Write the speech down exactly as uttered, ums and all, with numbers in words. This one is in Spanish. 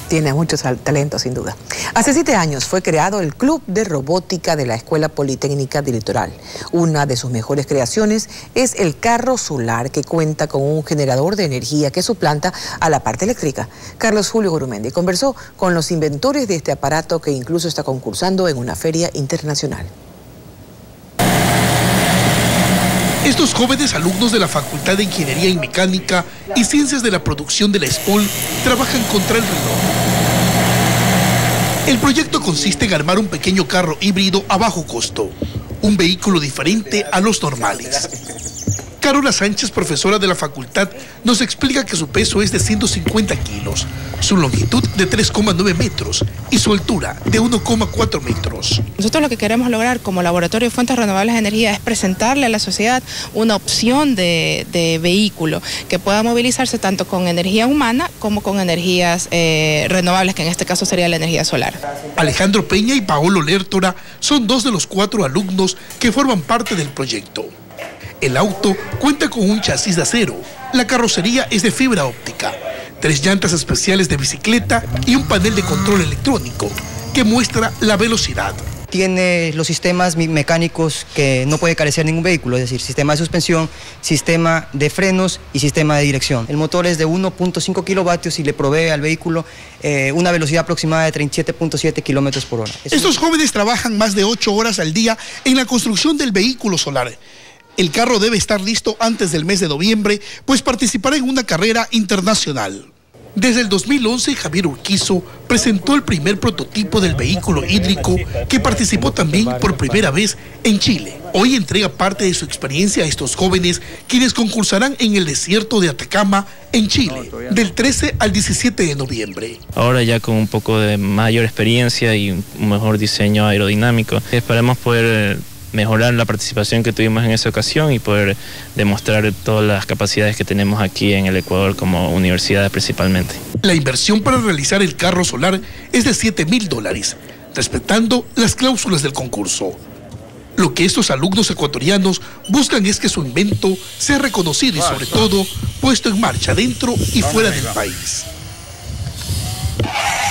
Tiene mucho talento, sin duda. Hace siete años fue creado el Club de Robótica de la Escuela Politécnica del Litoral. Una de sus mejores creaciones es el carro solar, que cuenta con un generador de energía que suplanta a la parte eléctrica. Carlos Julio Gurumendi conversó con los inventores de este aparato, que incluso está concursando en una feria internacional. Estos jóvenes alumnos de la Facultad de Ingeniería y Mecánica y Ciencias de la Producción de la ESPOL trabajan contra el reloj. El proyecto consiste en armar un pequeño carro híbrido a bajo costo, un vehículo diferente a los normales. Carola Sánchez, profesora de la facultad, nos explica que su peso es de ciento cincuenta kilos, su longitud de tres coma nueve metros y su altura de uno coma cuatro metros. Nosotros lo que queremos lograr como Laboratorio de Fuentes Renovables de Energía es presentarle a la sociedad una opción de, de vehículo que pueda movilizarse tanto con energía humana como con energías eh, renovables, que en este caso sería la energía solar. Alejandro Peña y Paolo Lertora son dos de los cuatro alumnos que forman parte del proyecto. El auto cuenta con un chasis de acero, la carrocería es de fibra óptica, tres llantas especiales de bicicleta y un panel de control electrónico que muestra la velocidad. Tiene los sistemas mecánicos que no puede carecer ningún vehículo, es decir, sistema de suspensión, sistema de frenos y sistema de dirección. El motor es de uno punto cinco kilovatios y le provee al vehículo eh, una velocidad aproximada de treinta y siete punto siete kilómetros por hora. Estos jóvenes trabajan más de ocho horas al día en la construcción del vehículo solar. El carro debe estar listo antes del mes de noviembre, pues participará en una carrera internacional. Desde el dos mil once, Javier Urquizo presentó el primer prototipo del vehículo hídrico, que participó también por primera vez en Chile. Hoy entrega parte de su experiencia a estos jóvenes, quienes concursarán en el desierto de Atacama, en Chile, del trece al diecisiete de noviembre. Ahora ya con un poco de mayor experiencia y un mejor diseño aerodinámico, esperemos poder mejorar la participación que tuvimos en esa ocasión y poder demostrar todas las capacidades que tenemos aquí en el Ecuador como universidad principalmente. La inversión para realizar el carro solar es de siete mil dólares, respetando las cláusulas del concurso. Lo que estos alumnos ecuatorianos buscan es que su invento sea reconocido y, sobre todo, puesto en marcha dentro y fuera del país.